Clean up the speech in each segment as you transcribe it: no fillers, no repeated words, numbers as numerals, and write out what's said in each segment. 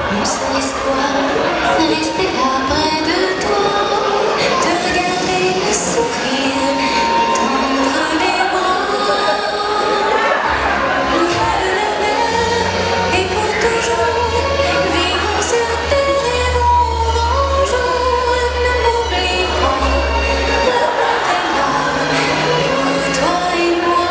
Mon seul espoir, c'est rester là près de toi, te regarder me sourire, tendre les bras. Loin de la mer et pour toujours, vivons sur terre et vont jour. Ne m'oublie pas, l'amour est là pour toi et moi.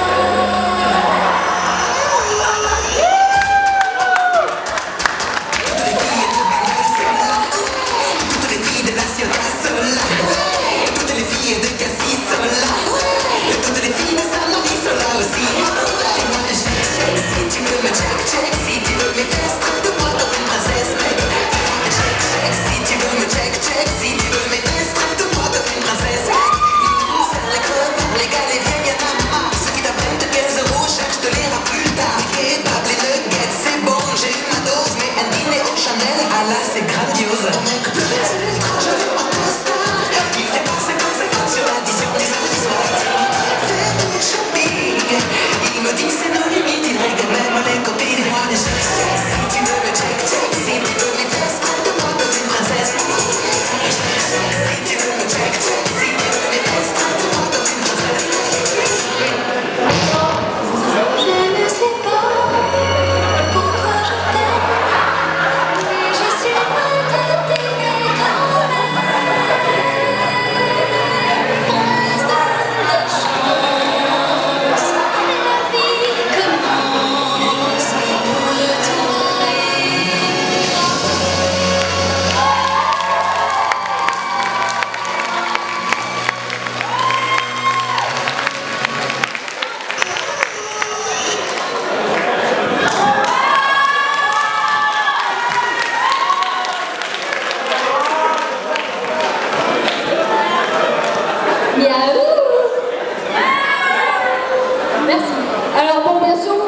C'est grandiose. Il fait passer comme ça sur l'addition des satisfactions. Faire du shopping. Il me dit c'est nos limites. Il regarde même les copines. Moi les check. Si tu veux me check, check. Si tu veux mes fesses, traite-moi comme une princesse. Si tu veux me check, check. Si tu veux mes fesses, traite-moi comme une princesse. Je ne sais pas pourquoi je t'aime, mais je suis prête à t'aimer quand même. On se donne la chance, la vie commence pour toi et moi. Miaou. Merci. Alors bon, bien sûr,